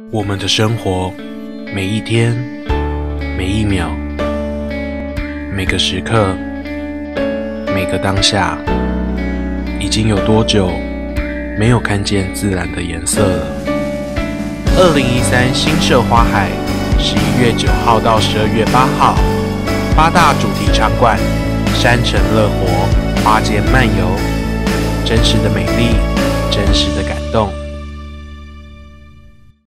我们的生活，每一天，每一秒，每个时刻，每个当下，已经有多久没有看见自然的颜色了？2013新社花海，11月9号到12月8号，8大主题场馆，山城乐活，花间漫游，真实的美丽，真实的感动。